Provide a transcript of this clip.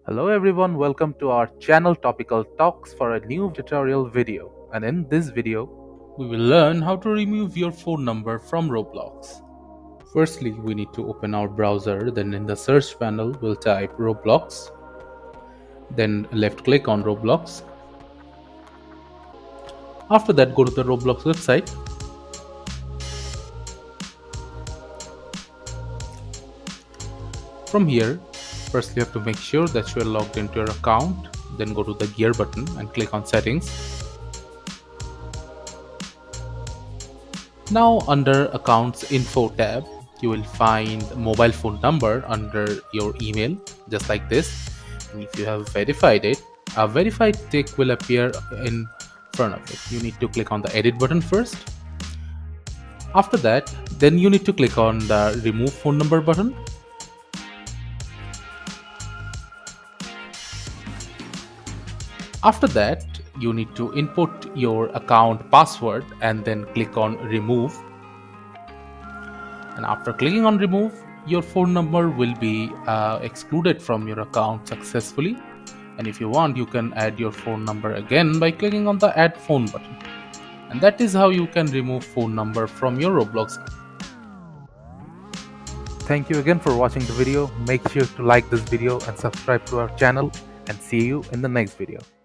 Hello everyone, welcome to our channel Topical Talks for a new tutorial video. And in this video, we will learn how to remove your phone number from Roblox. Firstly, we need to open our browser, then in the search panel, we'll type Roblox. Then left click on Roblox. After that, go to the Roblox website. From here, first you have to make sure that you are logged into your account. Then go to the gear button and click on settings. Now under accounts info tab, you will find mobile phone number under your email, just like this. And if you have verified it, a verified tick will appear in front of it. You need to click on the edit button first. After that, then you need to click on the remove phone number button. After that, you need to input your account password and then click on remove. And after clicking on remove, your phone number will be excluded from your account successfully. And if you want, you can add your phone number again by clicking on the add phone button. And that is how you can remove phone number from your Roblox. Thank you again for watching the video. Make sure to like this video and subscribe to our channel, and see you in the next video.